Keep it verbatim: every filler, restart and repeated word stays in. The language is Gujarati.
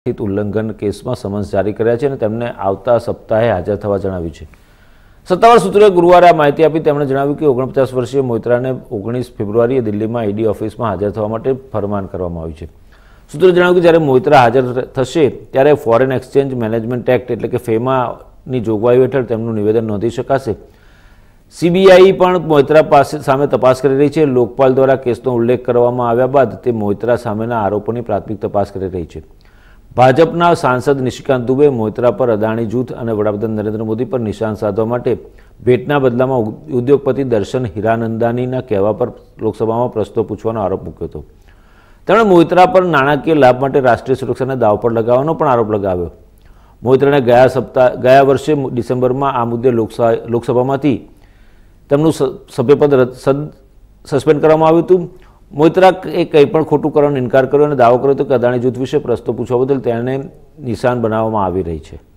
હિત ઉલ્લંઘન કેસમાં સમન્સ જારી કર્યા છે અને તેમને આવતા સપ્તાહે હાજર થવા જણાવ્યું છે। સત્તાવાર સૂત્રોએ ગુરુવારે આ માહિતી આપી તેમણે જણાવ્યું કે ઓગણપચાસ વર્ષીય મોઇત્રાને ઓગણીસ ફેબ્રુઆરીએ દિલ્હીમાં ઈડી ઓફિસમાં હાજર થવા માટે ફરમાન કરવામાં આવ્યું છે। સૂત્રોએ જણાવ્યું કે જ્યારે મોઇત્રા હાજર થશે ત્યારે ફોરેન એક્સચેન્જ મેનેજમેન્ટ એક્ટ એટલે કે ફેમાની જોગવાઈઓ હેઠળ તેમનું નિવેદન નોંધી શકાશે। સીબીઆઈ પણ મોઇત્રા પાસે સામે તપાસ કરી રહી છે। લોકપાલ દ્વારા કેસનો ઉલ્લેખ કરવામાં આવ્યા બાદ તે મોઇત્રા સામેના આરોપોની પ્રાથમિક તપાસ કરી રહી છે। ભાજપના સાંસદ નિશિકાંત દુબે મોઇત્રા પર અદાણી જૂથ અને વડાપ્રધાન નરેન્દ્ર મોદી પર નિશાન સાધવા માટે ભેટના બદલામાં ઉદ્યોગપતિ દર્શન હીરાનંદાનીના કહેવા પર લોકસભામાં પ્રશ્નો પૂછવાનો આરોપ મૂક્યો હતો। તેમણે મોઇત્રા પર નાણાકીય લાભ માટે રાષ્ટ્રીય સુરક્ષાને દાવ પર લગાવવાનો પણ આરોપ લગાવ્યો। મોઇત્રાને ગયા સપ્તાહ ગયા વર્ષે ડિસેમ્બરમાં આ મુદ્દે લોકસભા લોકસભામાંથી તેમનું સભ્યપદ સસ્પેન્ડ કરવામાં આવ્યું હતું। મોઇત્રા એ કંઈ પણ ખોટું કરવાનો ઇનકાર કર્યો અને દાવો કર્યો હતો કે અદાણી જૂથ વિશે પ્રશ્નો પૂછવા બદલ તેને નિશાન બનાવવામાં આવી રહી છે।